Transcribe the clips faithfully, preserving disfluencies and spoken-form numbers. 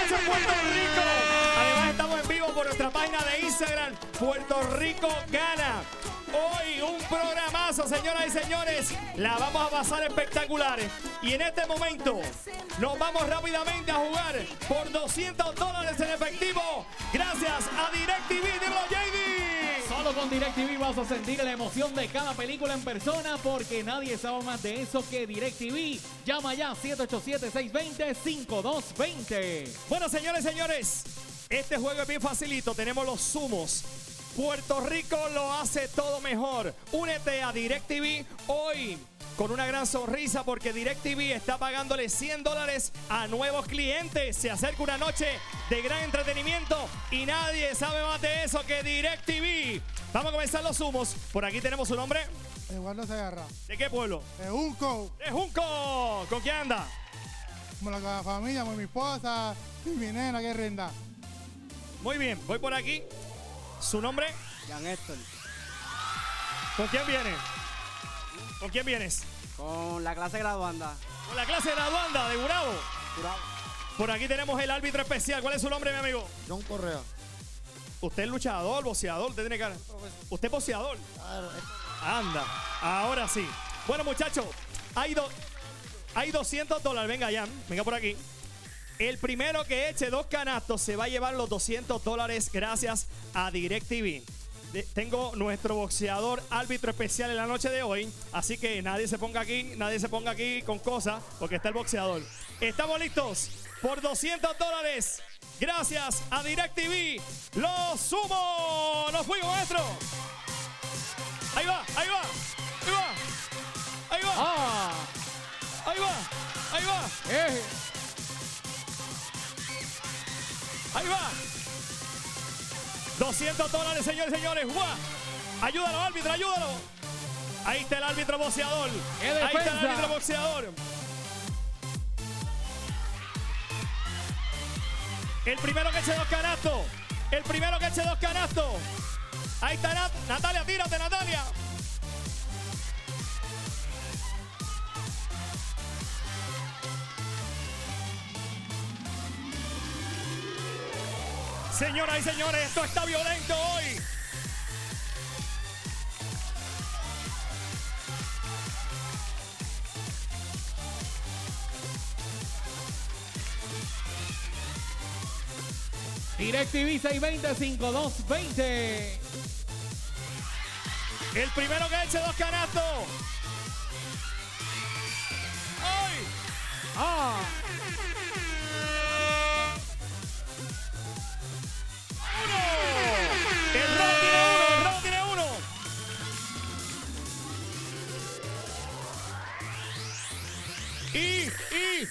noche en Puerto Rico. Además estamos en vivo por nuestra página de Instagram, Puerto Rico Gana. Hoy un programazo, señoras y señores. La vamos a pasar espectacular. Y en este momento nos vamos rápidamente a jugar por doscientos dólares en efectivo. Gracias a DirecTV. Dímelo, J D. Solo con DirecTV vas a sentir la emoción de cada película en persona, porque nadie sabe más de eso que DirecTV. Llama ya siete ocho siete, seis dos cero, cinco dos dos cero. Bueno, señores, señores, este juego es bien facilito. Tenemos los zumos. Puerto Rico lo hace todo mejor. Únete a DirecTV hoy con una gran sonrisa, porque DirecTV está pagándole cien dólares a nuevos clientes. Se acerca una noche de gran entretenimiento y nadie sabe más de eso que DirecTV. Vamos a comenzar los zumos. Por aquí tenemos su nombre. Eduardo Segarra. ¿De qué pueblo? De Junco. De Junco. ¿Con quién anda? Como la familia, con mi esposa y mi nena que renda. Muy bien, voy por aquí. ¿Su nombre? Jan Héctor. ¿Con quién viene? ¿Con quién vienes? Con la clase graduanda. Con la clase graduanda de Gurabo. Curado. Por aquí tenemos el árbitro especial. ¿Cuál es su nombre, mi amigo? John Correa. Usted es luchador, boxeador, usted tiene cara. Usted es boxeador. Claro, Anda, ahora sí. Bueno, muchachos, hay, do, hay doscientos dólares. Venga, Jan, venga por aquí. El primero que eche dos canastos se va a llevar los doscientos dólares gracias a DirecTV. De, tengo nuestro boxeador árbitro especial en la noche de hoy, así que nadie se ponga aquí, nadie se ponga aquí con cosas, porque está el boxeador. ¿Estamos listos? Por doscientos dólares, gracias a DirecTV, los sumo. ¡Nos fuimos, maestro! Ahí va, ahí va, ahí va, ahí va, ¡Ah! ahí va, ahí va. Eh. Ahí va. doscientos dólares, señores y señores. ¡Guau! Ayúdalo, árbitro, ayúdalo. Ahí está el árbitro boxeador. ¡Qué Ahí está el defensa! árbitro boxeador. El primero que eche dos canastos. El primero que eche dos canastos. Ahí está Nat Natalia, tírate, Natalia. Señoras y señores, esto está violento hoy. DirecTV seis dos cero, cinco dos dos cero. El primero que eche dos canastos. ¡Ay! ¡Ah! El robo tiene uno, el robo tiene uno. Y, y.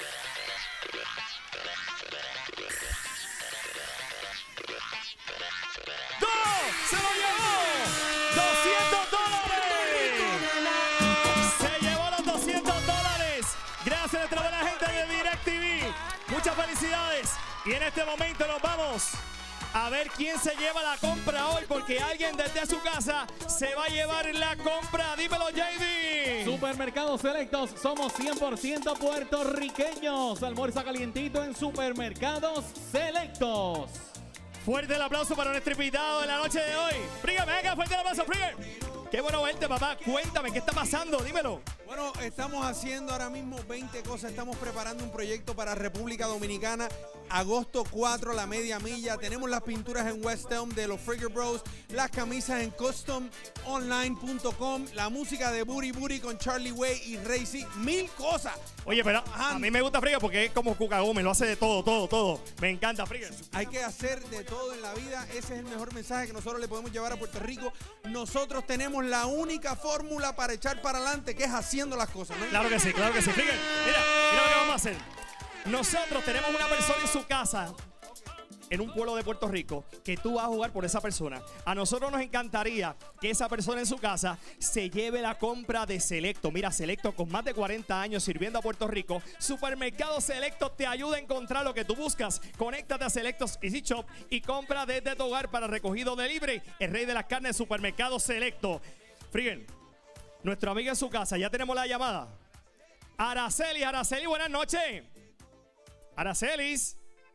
¡Dos! ¡Se lo llevó! ¡doscientos dólares! Se llevó los doscientos dólares. Gracias a nuestra buena gente de DirecTV. Muchas felicidades. Y en este momento nos vamos a ver quién se lleva la compra hoy, porque alguien desde su casa se va a llevar la compra. Dímelo, J D. Supermercados Selectos, somos cien por ciento puertorriqueños. Almuerza calientito en Supermercados Selectos. Fuerte el aplauso para nuestro invitado de la noche de hoy. Frígame, venga, fuerte el aplauso, Frigger. Qué bueno verte, papá. Cuéntame, ¿qué está pasando? Dímelo. Bueno, estamos haciendo ahora mismo veinte cosas. Estamos preparando un proyecto para República Dominicana. Agosto cuatro, la media milla. Tenemos las pinturas en West Elm de los Frigger Bros. Las camisas en custom online punto com. La música de Booty Booty con Charlie Way y Racy. Mil cosas. Oye, pero a mí me gusta Frigger porque es como Cuca Gómez. Lo hace de todo, todo, todo. Me encanta Frigger. Hay que hacer de todo en la vida. Ese es el mejor mensaje que nosotros le podemos llevar a Puerto Rico. Nosotros tenemos la única fórmula para echar para adelante, que es haciendo las cosas, ¿no? Claro que sí, claro que sí. Frigger, mira, mira lo que vamos a hacer. Nosotros tenemos una persona en su casa, en un pueblo de Puerto Rico, que tú vas a jugar por esa persona. A nosotros nos encantaría que esa persona en su casa se lleve la compra de Selecto. Mira, Selecto, con más de cuarenta años sirviendo a Puerto Rico. Supermercado Selecto te ayuda a encontrar lo que tú buscas. Conéctate a Selectos Easy Shop y compra desde tu hogar para recogido de libre. El rey de las carnes, Supermercado Selecto. Frigger, nuestro amigo en su casa, ya tenemos la llamada. Araceli, Araceli, buenas noches. Aracelis.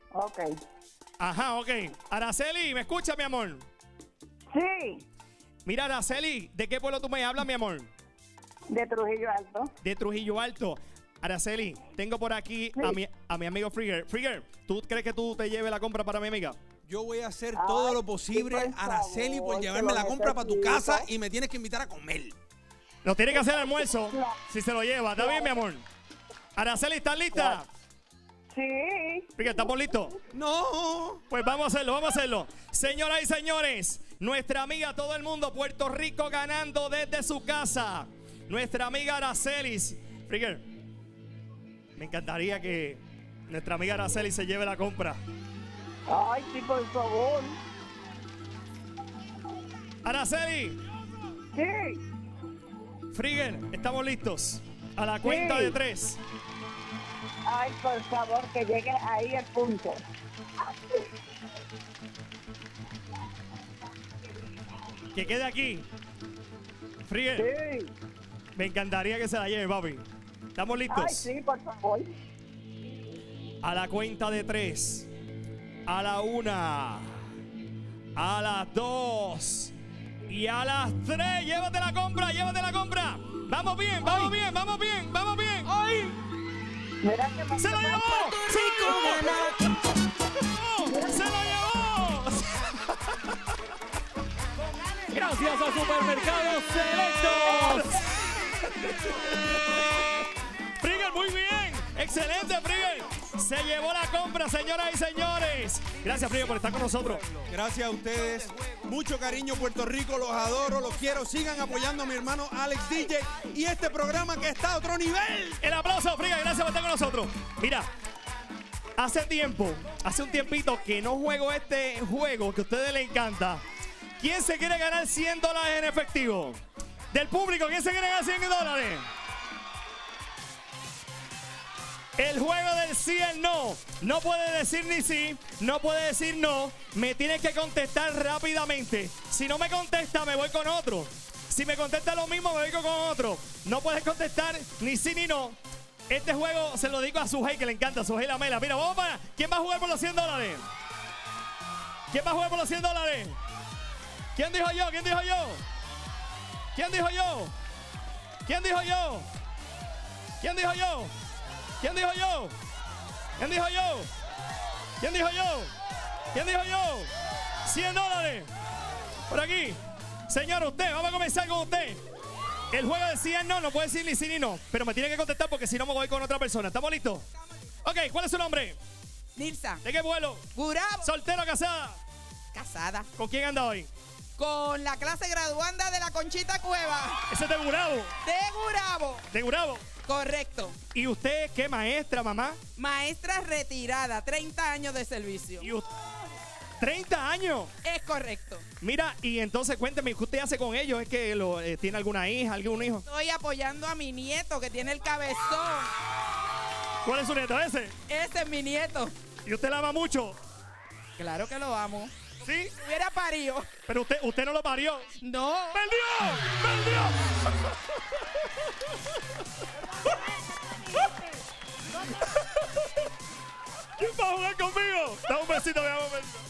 Ok. Ajá, ok. Araceli, ¿me escuchas, mi amor? Sí, Mira, Araceli, ¿de qué pueblo tú me hablas, mi amor? de Trujillo Alto. De Trujillo Alto. Araceli, tengo por aquí Sí. a, mi, a mi amigo Frigger. Frigger, ¿tú crees que tú te lleves la compra para mi amiga? Yo voy a hacer Ay, todo lo sí, posible, por Araceli, por favor, llevarme que la lo compra para tu necesito. casa y me tienes que invitar a comer. Lo tiene que hacer el almuerzo si se lo lleva. ¿Está bien, mi amor? Araceli, ¿estás lista? Sí. Frigger, ¿estamos listos? No. Pues vamos a hacerlo, vamos a hacerlo. Señoras y señores, nuestra amiga todo el mundo, Puerto Rico ganando desde su casa. Nuestra amiga Aracelis. Frigger, me encantaría que nuestra amiga Araceli se lleve la compra. Ay, sí, por favor. Araceli, Sí. Frigger, estamos listos. A la cuenta Sí. de tres. Ay, por favor, que llegue ahí el punto. Que quede aquí. Frigger, Sí. me encantaría que se la lleve, papi. ¿Estamos listos? Ay, sí, por favor. A la cuenta de tres. A la una. A las dos. Y a las tres. Llévate la compra, llévate la compra. Vamos bien, vamos bien, vamos bien, vamos bien. ¡Ay! Mira que me... ¡Se lo llevó! ¡Se lo llevó! ¡Se lo llevó! Gracias a Supermercados Selectos. Frigger, muy bien. Excelente, Frigger. Se llevó la compra, señoras y señores. Gracias, Frigger, por estar con nosotros. Gracias a ustedes. Mucho cariño, Puerto Rico. Los adoro, los quiero. Sigan apoyando a mi hermano Alex D J y este programa que está a otro nivel. El aplauso, Frigger. Gracias por estar con nosotros. Mira, hace tiempo, hace un tiempito que no juego este juego que a ustedes les encanta. ¿Quién se quiere ganar cien dólares en efectivo? Del público, ¿quién se quiere ganar cien dólares? El juego del sí y el no. No puede decir ni sí, no puede decir no. Me tienes que contestar rápidamente. Si no me contesta, me voy con otro. Si me contesta lo mismo, me voy con otro. No puedes contestar ni sí ni no. Este juego se lo digo a Sujei, que le encanta, Sujei Lamela. Mira, vamos para. ¿Quién va a jugar por los cien dólares? ¿Quién va a jugar por los cien dólares? ¿Quién dijo yo? ¿Quién dijo yo? ¿Quién dijo yo? ¿Quién dijo yo? ¿Quién dijo yo? ¿Quién dijo yo? ¿Quién dijo yo? ¿Quién dijo yo? ¿Quién dijo yo? cien dólares. Por aquí. Señor, usted, vamos a comenzar con usted. El juego de sí y no, no puede decir ni sí ni no. Pero me tiene que contestar porque si no me voy con otra persona. ¿Estamos listos? Ok, ¿cuál es su nombre? Nilsa, ¿De qué vuelo? Gurabo, ¿Soltero o casada? casada, ¿Con quién anda hoy? con la clase graduanda de la Conchita Cueva, Ese es de Gurabo. de Gurabo. De Gurabo. Correcto. ¿Y usted qué maestra, mamá? Maestra retirada, treinta años de servicio. ¿Y usted? treinta años. Es correcto. Mira, y entonces cuénteme, ¿qué usted hace con ellos? ¿Es que lo, eh, tiene alguna hija, algún hijo? Estoy apoyando a mi nieto que tiene el cabezón. ¿Cuál es su nieto ese? Ese es mi nieto. ¿Y usted la ama mucho? Claro que lo amo. ¿Sí? Hubiera parido. Pero usted, usted no lo parió. No. ¡Perdió! ¡Perdió! ¿Quién va a jugar conmigo? Dame un besito, dame un besito.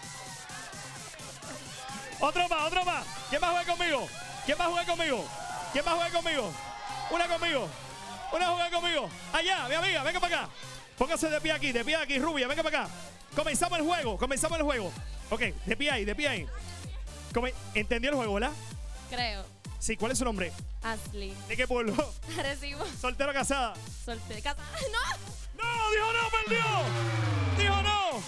Otro más, otro más. ¿Quién va a jugar conmigo? ¿Quién va a jugar conmigo? ¿Quién va a jugar conmigo? Una conmigo. Una a jugar conmigo. Allá, mi amiga, venga para acá. Póngase de pie aquí, de pie aquí, rubia, venga para acá. Comenzamos el juego, comenzamos el juego. Ok, de pie ahí, de pie ahí. Come- ¿Entendió el juego, verdad? Creo. Sí, ¿cuál es su nombre? Ashley. ¿De qué pueblo? Recibo. ¿Soltero o casada? Soltera. Casa. ¡No! ¡No! ¡Dijo no! ¡Perdió! ¡Dijo no!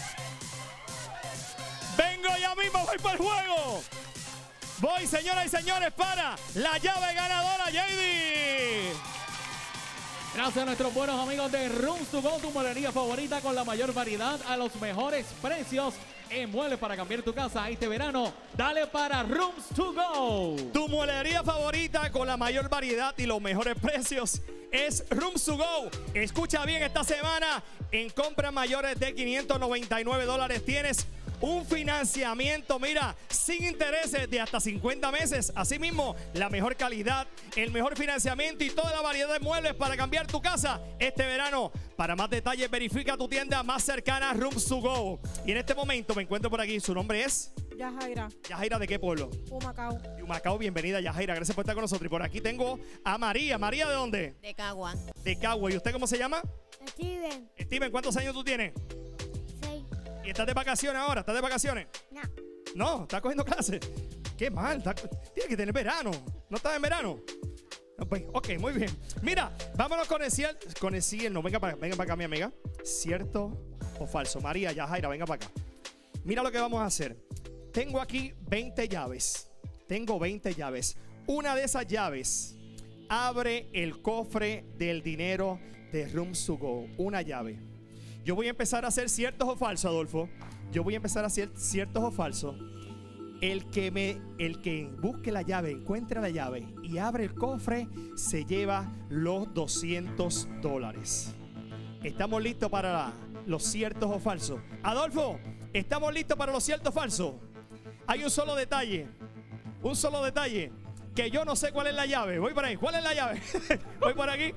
¡Vengo ya mismo! ¡Voy para el juego! Voy, señoras y señores, para la llave ganadora, J D. Gracias a nuestros buenos amigos de Rooms to Go, tu mueblería favorita con la mayor variedad a los mejores precios en muebles para cambiar tu casa este verano. Dale para Rooms to Go. Tu mueblería favorita con la mayor variedad y los mejores precios es Rooms to Go. Escucha bien, esta semana en compras mayores de quinientos noventa y nueve dólares tienes Un financiamiento, mira, sin intereses de hasta cincuenta meses. Asimismo, la mejor calidad, el mejor financiamiento y toda la variedad de muebles para cambiar tu casa este verano. Para más detalles, verifica tu tienda más cercana, Rooms to Go. Y en este momento me encuentro por aquí. ¿Su nombre es? Yajaira, Yajaira, ¿de qué pueblo? Humacao. De Humacao, bienvenida, Yajaira. Gracias por estar con nosotros. Y por aquí tengo a María. ¿María de dónde? De Cagua. De Cagua. ¿Y usted cómo se llama? Steven, Steven, ¿cuántos años tú tienes? seis. ¿Y estás de vacaciones ahora? ¿Estás de vacaciones? No, No, ¿estás cogiendo clases? Qué mal, está- tiene que tener verano. ¿No estás en verano? No, pues, ok, muy bien. Mira, vámonos con el cielo. Con el cielo. Venga para venga para acá, mi amiga. ¿Cierto o falso? María, Yajaira, venga para acá. Mira lo que vamos a hacer. Tengo aquí veinte llaves. Tengo veinte llaves. Una de esas llaves abre el cofre del dinero de Rooms to Go. Una llave. Yo voy a empezar a hacer ciertos o falsos, Adolfo. Yo voy a empezar a hacer ciertos o falsos. El que me, el que busque la llave, encuentre la llave y abre el cofre, se lleva los doscientos dólares. ¿Estamos listos para los ciertos o falsos? Adolfo, ¿estamos listos para los ciertos o falsos? Hay un solo detalle. Un solo detalle. Que yo no sé cuál es la llave. Voy por ahí. ¿Cuál es la llave? Voy por aquí.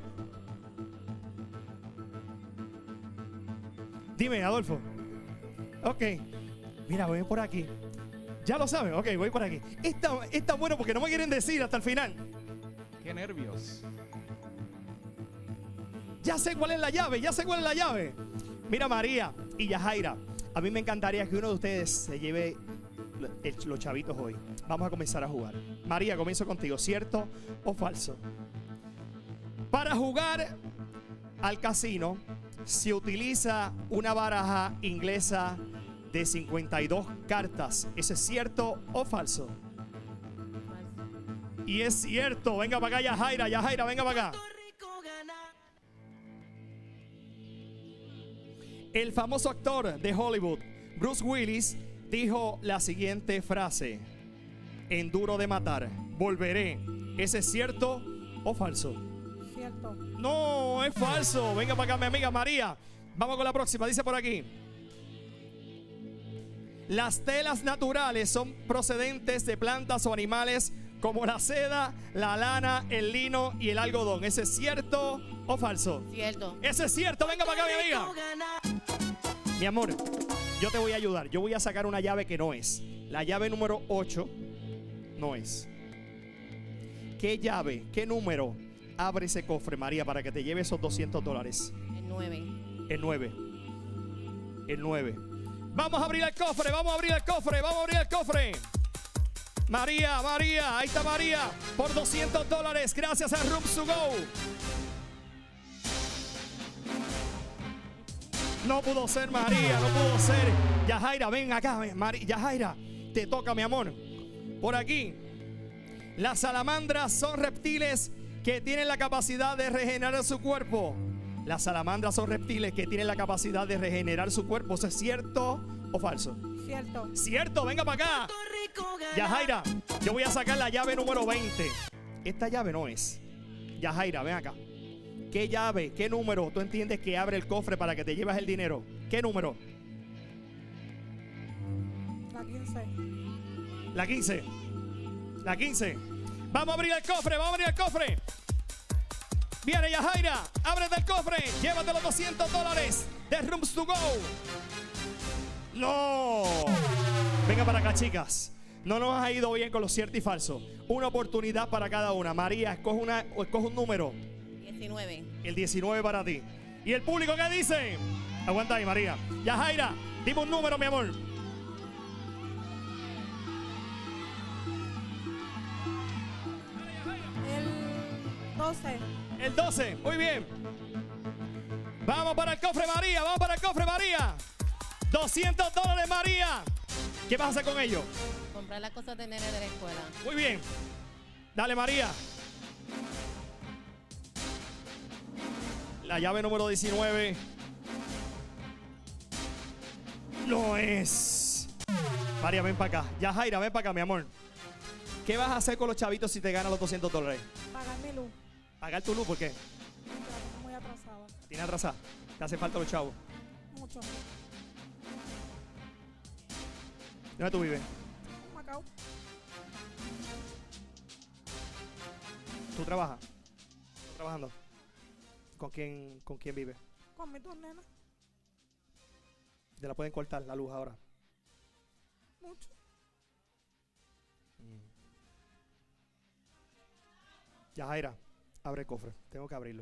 Dime, Adolfo. Ok. Mira, voy por aquí. Ya lo saben. Ok, voy por aquí. Es tan, es tan bueno porque no me quieren decir hasta el final. Qué nervios. Ya sé cuál es la llave. Ya sé cuál es la llave. Mira, María y Yajaira. A mí me encantaría que uno de ustedes se lleve el- los chavitos hoy. Vamos a comenzar a jugar. María, comienzo contigo. ¿Cierto o falso? Para jugar al casino se utiliza una baraja inglesa de cincuenta y dos cartas. ¿Eso es cierto o falso? Y es cierto. Venga para acá, Yajaira. Yajaira, venga para acá. El famoso actor de Hollywood, Bruce Willis, dijo la siguiente frase: en Duro de Matar, volveré. ¿Ese es cierto o falso? Cierto. No, es falso. Venga para acá, mi amiga María. Vamos con la próxima. Dice por aquí: las telas naturales son procedentes de plantas o animales como la seda, la lana, el lino y el algodón. ¿Ese es cierto o falso? Cierto. Ese es cierto. Venga para acá, mi amiga. Mi amor, yo te voy a ayudar. Yo voy a sacar una llave que no es. La llave número ocho no es. ¿Qué llave, qué número abre ese cofre, María, para que te lleve esos doscientos dólares? El nueve. El nueve. El nueve. Vamos a abrir el cofre, vamos a abrir el cofre, vamos a abrir el cofre. María, María, ahí está María, por doscientos dólares, gracias a Rooms to Go. No pudo ser, María, no pudo ser. Yajaira, ven acá, ven, Mari- Yajaira, te toca, mi amor. Por aquí. Las salamandras son reptiles que tienen la capacidad de regenerar su cuerpo. Las salamandras son reptiles que tienen la capacidad de regenerar su cuerpo. ¿Eso es cierto o falso? Cierto. Cierto, venga para acá. Yajaira, yo voy a sacar la llave número veinte. Esta llave no es. Yajaira, ven acá. ¿Qué llave, qué número tú entiendes que abre el cofre para que te lleves el dinero? ¿Qué número? La quince. La quince. La quince. Vamos a abrir el cofre, vamos a abrir el cofre. Viene Yajaira, ábrete el cofre, llévate los doscientos dólares de Rooms to Go. No. Venga para acá, chicas. No nos ha ido bien con lo cierto y falso. Una oportunidad para cada una. María, escoge, una, o escoge un número. diecinueve. El diecinueve para ti. ¿Y el público qué dice? Aguanta ahí, María. Yajaira, dime un número, mi amor. El doce. El doce, muy bien. Vamos para el cofre, María. Vamos para el cofre, María. doscientos dólares, María. ¿Qué vas a hacer con ellos? Comprar las cosas de nene de la escuela. Muy bien. Dale, María. La llave número diecinueve. No es. María, ven para acá. Yajaira, ven para acá, mi amor. ¿Qué vas a hacer con los chavitos si te ganan los doscientos dólares? Pagar mi luz. Pagar tu luz, ¿por qué? Ya la tengo muy atrasada. ¿Tienes atrasada? ¿Te hace falta los chavos? Mucho. ¿Dónde tú vives? Macao. ¿Tú trabajas? ¿Estás trabajando? ¿Con quién, con quién vives? Con mis dos nenas. ¿Te la pueden cortar la luz ahora? Mucho. Yajaira, abre el cofre. Tengo que abrirlo.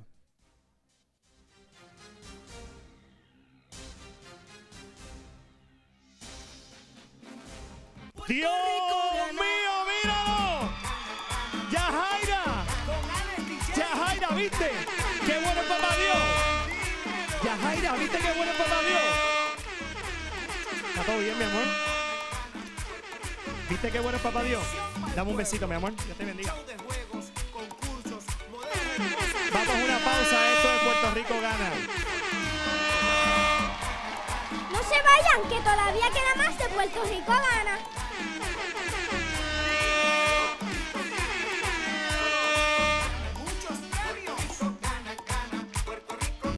¡Dios mío, míralo! ¡Yajaira! ¡Yajaira, viste! ¡Qué bueno es papá Dios! ¡Yajaira, viste qué bueno es papá Dios! ¿Está todo bien, mi amor? ¿Viste qué bueno es papá Dios? Dame un besito, mi amor. Dios te bendiga. Vamos a una pausa. Esto de Puerto Rico Gana. No se vayan, que todavía queda más de Puerto Rico Gana.